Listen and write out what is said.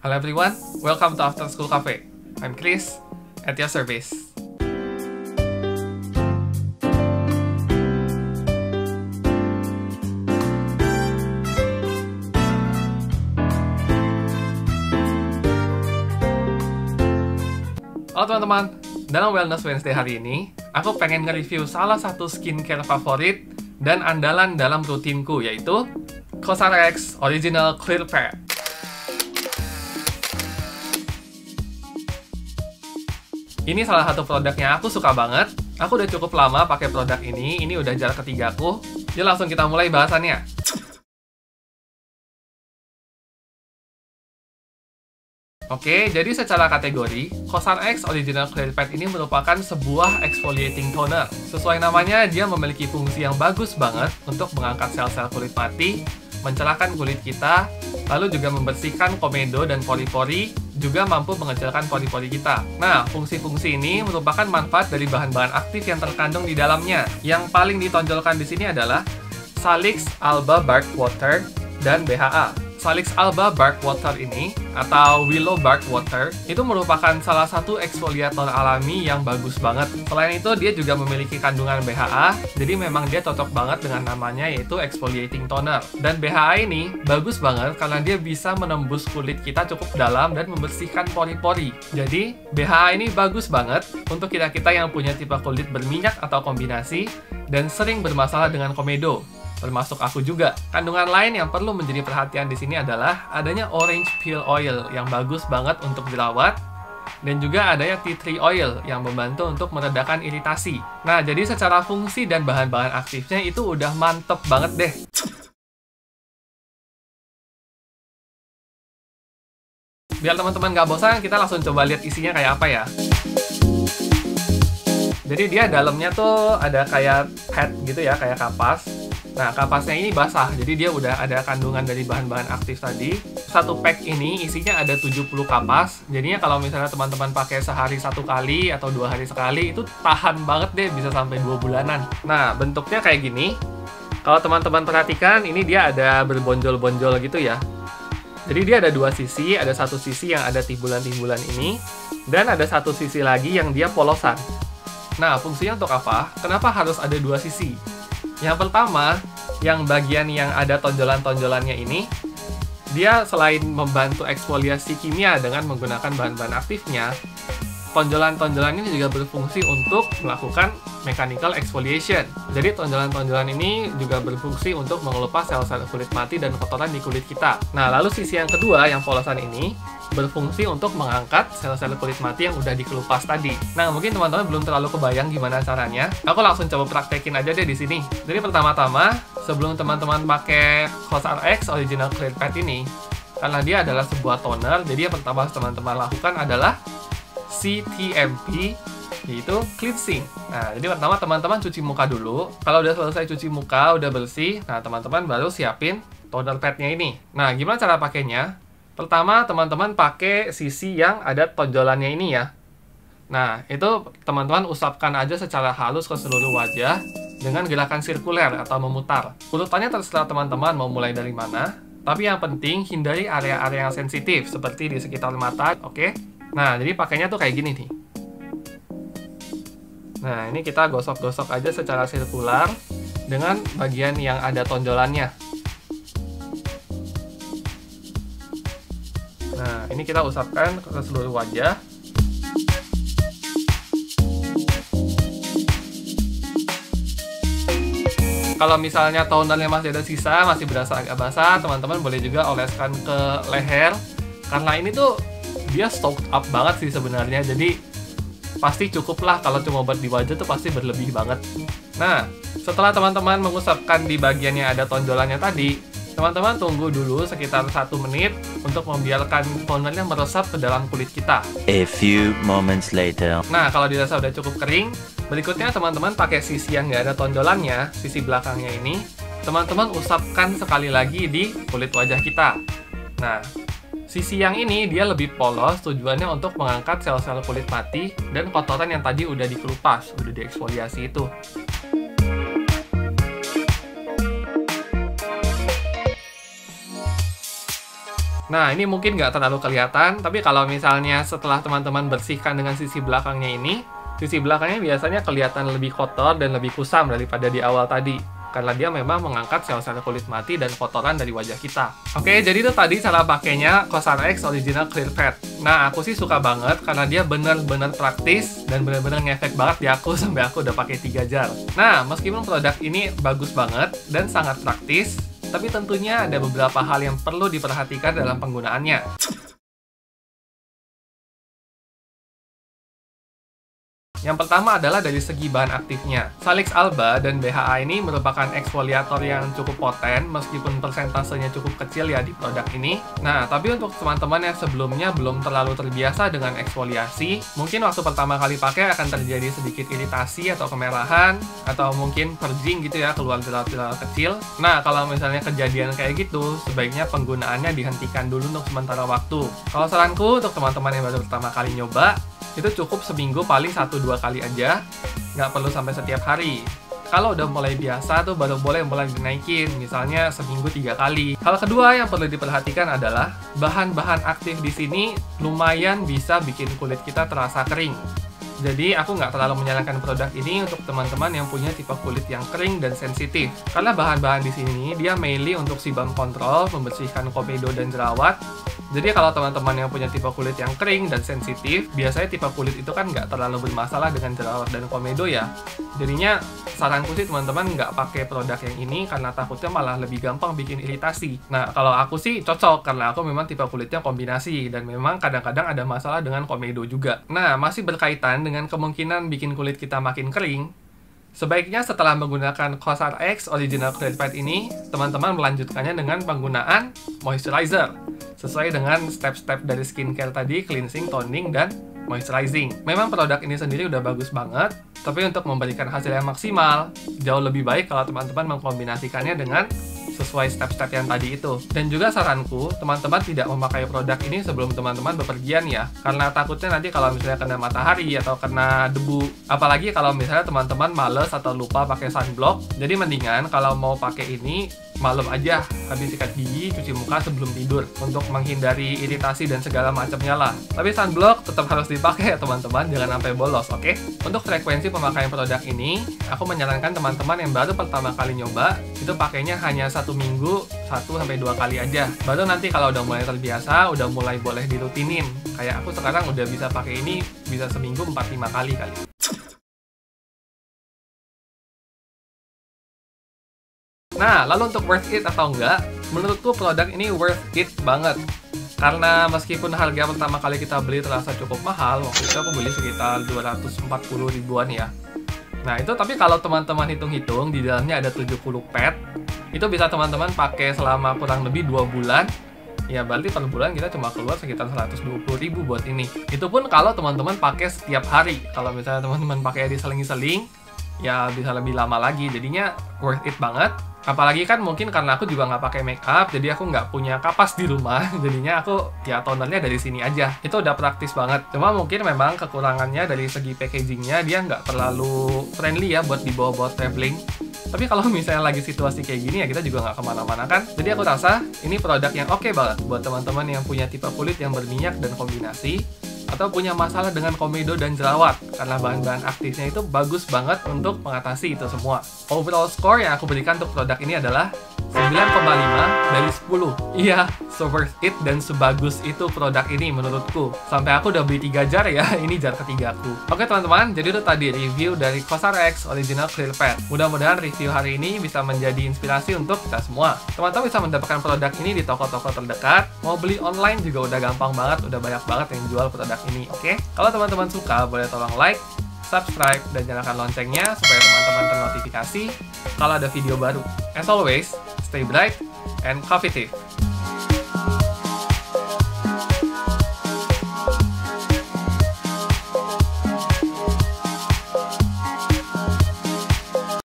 Hello everyone, welcome to After School Cafe. I'm Chris, at your service. Halo teman-teman, dalam Wellness Wednesday hari ini, aku pengen nge-review salah satu skincare favorit dan andalan dalam rutinku, yaitu COSRX Original Clear Pad. Ini salah satu produknya aku suka banget. Aku udah cukup lama pakai produk ini udah jarak ketiga aku. Yuk langsung kita mulai bahasannya. Oke, jadi secara kategori, COSRX Original Clear Pad ini merupakan sebuah exfoliating toner. Sesuai namanya, dia memiliki fungsi yang bagus banget untuk mengangkat sel-sel kulit mati, mencerahkan kulit kita, lalu juga membersihkan komedo dan pori-pori, juga mampu mengecilkan pori-pori kita. Nah, fungsi-fungsi ini merupakan manfaat dari bahan-bahan aktif yang terkandung di dalamnya. Yang paling ditonjolkan di sini adalah Salix Alba Bark Water dan BHA. Salix Alba Bark Water ini, atau Willow Bark Water, itu merupakan salah satu eksfoliator alami yang bagus banget. Selain itu, dia juga memiliki kandungan BHA, jadi memang dia cocok banget dengan namanya, yaitu exfoliating toner. Dan BHA ini bagus banget karena dia bisa menembus kulit kita cukup dalam dan membersihkan pori-pori. Jadi, BHA ini bagus banget untuk kita-kita yang punya tipe kulit berminyak atau kombinasi, dan sering bermasalah dengan komedo. Termasuk aku juga. Kandungan lain yang perlu menjadi perhatian di sini adalah adanya orange peel oil yang bagus banget untuk jerawat, dan juga adanya tea tree oil yang membantu untuk meredakan iritasi. Nah, jadi secara fungsi dan bahan-bahan aktifnya itu udah mantep banget deh. Biar teman-teman gak bosan, kita langsung coba lihat isinya kayak apa ya. Jadi dia dalamnya tuh ada kayak pad gitu ya, kayak kapas. Nah, kapasnya ini basah, jadi dia udah ada kandungan dari bahan-bahan aktif tadi. Satu pack ini isinya ada 70 kapas, jadinya kalau misalnya teman-teman pakai sehari satu kali atau 2 hari sekali, itu tahan banget deh, bisa sampai 2 bulanan. Nah, bentuknya kayak gini. Kalau teman-teman perhatikan, ini dia ada berbonjol-bonjol gitu ya. Jadi dia ada 2 sisi, ada satu sisi yang ada timbulan-timbulan ini, dan ada satu sisi lagi yang dia polosan. Nah, fungsinya untuk apa? Kenapa harus ada 2 sisi? Yang pertama, yang bagian yang ada tonjolan-tonjolannya ini, dia selain membantu eksfoliasi kimia dengan menggunakan bahan-bahan aktifnya, tonjolan-tonjolan ini juga berfungsi untuk melakukan mechanical exfoliation. Jadi tonjolan-tonjolan ini juga berfungsi untuk mengelupas sel-sel kulit mati dan kotoran di kulit kita. Nah, lalu sisi yang kedua, yang polosan ini, berfungsi untuk mengangkat sel-sel kulit mati yang udah dikelupas tadi. Nah, mungkin teman-teman belum terlalu kebayang gimana caranya. Aku langsung coba praktekin aja deh di sini. Jadi pertama-tama, sebelum teman-teman pakai COSRX Original Clear Pad ini, karena dia adalah sebuah toner, jadi yang pertama teman-teman lakukan adalah CTMP, yaitu cleansing. Nah, jadi pertama teman-teman cuci muka dulu. Kalau udah selesai cuci muka, udah bersih, nah teman-teman baru siapin toner padnya ini. Nah, gimana cara pakainya? Pertama, teman-teman pakai sisi yang ada tonjolannya ini ya. Nah, itu teman-teman usapkan aja secara halus ke seluruh wajah dengan gerakan sirkuler atau memutar. Urutannya terserah teman-teman mau mulai dari mana, tapi yang penting hindari area-area yang sensitif, seperti di sekitar mata, oke? Nah, jadi pakainya tuh kayak gini nih. Nah, ini kita gosok-gosok aja secara sirkular dengan bagian yang ada tonjolannya. Nah, ini kita usapkan ke seluruh wajah. Kalau misalnya tonernya masih ada sisa, masih berasa agak basah, teman-teman boleh juga oleskan ke leher. Karena ini tuh dia soaked up banget sih sebenarnya, jadi pasti cukup lah. Kalau cuma buat di wajah tuh pasti berlebih banget. Nah, setelah teman-teman mengusapkan di bagian yang ada tonjolannya tadi, teman-teman tunggu dulu sekitar 1 menit untuk membiarkan tonernya meresap ke dalam kulit kita. A few moments later. Nah, kalau dirasa udah cukup kering, berikutnya teman-teman pakai sisi yang nggak ada tonjolannya, sisi belakangnya ini, teman-teman usapkan sekali lagi di kulit wajah kita. Nah, sisi yang ini dia lebih polos, tujuannya untuk mengangkat sel-sel kulit mati dan kotoran yang tadi udah dikelupas, udah dieksfoliasi itu. Nah, ini mungkin nggak terlalu kelihatan, tapi kalau misalnya setelah teman-teman bersihkan dengan sisi belakangnya ini, sisi belakangnya biasanya kelihatan lebih kotor dan lebih kusam daripada di awal tadi. Karena dia memang mengangkat sel-sel kulit mati dan kotoran dari wajah kita. Oke, jadi itu tadi cara pakainya COSRX Original Clear Pad. Nah, aku sih suka banget karena dia bener-bener praktis dan bener-bener ngefek banget di aku sampai aku udah pakai 3 jar. Nah, meskipun produk ini bagus banget dan sangat praktis, tapi tentunya ada beberapa hal yang perlu diperhatikan dalam penggunaannya. Yang pertama adalah dari segi bahan aktifnya. Salix alba dan BHA ini merupakan eksfoliator yang cukup poten meskipun persentasenya cukup kecil ya di produk ini. Nah, tapi untuk teman-teman yang sebelumnya belum terlalu terbiasa dengan eksfoliasi, mungkin waktu pertama kali pakai akan terjadi sedikit iritasi atau kemerahan, atau mungkin purging gitu ya, keluar jerawat-jerawat kecil. Nah, kalau misalnya kejadian kayak gitu, sebaiknya penggunaannya dihentikan dulu untuk sementara waktu. Kalau saranku untuk teman-teman yang baru pertama kali nyoba, itu cukup seminggu paling 1-2 kali aja, nggak perlu sampai setiap hari. Kalau udah mulai biasa tuh baru boleh mulai dinaikin, misalnya seminggu 3 kali. Hal kedua yang perlu diperhatikan adalah bahan-bahan aktif di sini lumayan bisa bikin kulit kita terasa kering. Jadi aku nggak terlalu menyarankan produk ini untuk teman-teman yang punya tipe kulit yang kering dan sensitif. Karena bahan-bahan di sini dia mainly untuk sebum kontrol, membersihkan komedo dan jerawat. Jadi kalau teman-teman yang punya tipe kulit yang kering dan sensitif, biasanya tipe kulit itu kan nggak terlalu bermasalah dengan jerawat dan komedo ya. Jadinya saranku sih teman-teman nggak pakai produk yang ini karena takutnya malah lebih gampang bikin iritasi. Nah, kalau aku sih cocok karena aku memang tipe kulitnya kombinasi dan memang kadang-kadang ada masalah dengan komedo juga. Nah, masih berkaitan dengan kemungkinan bikin kulit kita makin kering, sebaiknya setelah menggunakan COSRX Original Clear Pad ini, teman-teman melanjutkannya dengan penggunaan moisturizer sesuai dengan step-step dari skincare tadi, cleansing, toning, dan moisturizing. Memang produk ini sendiri udah bagus banget, tapi untuk memberikan hasil yang maksimal, jauh lebih baik kalau teman-teman mengkombinasikannya dengan sesuai step-step yang tadi itu. Dan juga saranku, teman-teman tidak memakai produk ini sebelum teman-teman bepergian ya, karena takutnya nanti kalau misalnya kena matahari atau kena debu, apalagi kalau misalnya teman-teman males atau lupa pakai sunblock. Jadi mendingan kalau mau pakai ini malam aja habis sikat gigi, cuci muka sebelum tidur untuk menghindari iritasi dan segala macamnya lah. Tapi sunblock tetap harus dipakai ya teman-teman, jangan sampai bolos, oke? Untuk frekuensi pemakaian produk ini, aku menyarankan teman-teman yang baru pertama kali nyoba itu pakainya hanya 1 minggu 1-2 kali aja. Baru nanti kalau udah mulai terbiasa, udah mulai boleh dirutinin. Kayak aku sekarang udah bisa pakai ini bisa seminggu 4-5 kali. Nah, lalu untuk worth it atau enggak, menurutku produk ini worth it banget. Karena meskipun harga pertama kali kita beli terasa cukup mahal, waktu itu aku beli sekitar 240 ribuan ya. Nah, itu tapi kalau teman-teman hitung-hitung, di dalamnya ada 70 pad, itu bisa teman-teman pakai selama kurang lebih 2 bulan. Ya, berarti per bulan kita cuma keluar sekitar 120 ribu buat ini. Itu pun kalau teman-teman pakai setiap hari. Kalau misalnya teman-teman pakai diseling-seling, ya bisa lebih lama lagi. Jadinya worth it banget. Apalagi kan mungkin karena aku juga nggak pakai make up, jadi aku nggak punya kapas di rumah. Jadinya aku ya tonernya dari sini aja. Itu udah praktis banget. Cuma mungkin memang kekurangannya dari segi packagingnya dia nggak terlalu friendly ya buat dibawa buat traveling. Tapi kalau misalnya lagi situasi kayak gini ya kita juga nggak kemana-mana kan. Jadi aku rasa ini produk yang oke banget buat teman-teman yang punya tipe kulit yang berminyak dan kombinasi, atau punya masalah dengan komedo dan jerawat, karena bahan-bahan aktifnya itu bagus banget untuk mengatasi itu semua. Overall score yang aku berikan untuk produk ini adalah 9,5 dari 10. Iya, so worth it dan sebagus itu produk ini menurutku. Sampai aku udah beli 3 jar ya, ini jar ketiga aku. Oke teman-teman, jadi itu tadi review dari COSRX Original Clear Pad. Mudah-mudahan review hari ini bisa menjadi inspirasi untuk kita semua. Teman-teman bisa mendapatkan produk ini di toko-toko terdekat. Mau beli online juga udah gampang banget, udah banyak banget yang jual produk ini, oke? Kalau teman-teman suka, boleh tolong like, subscribe, dan nyalakan loncengnya supaya teman-teman ternotifikasi kalau ada video baru. As always, stay bright and coffee.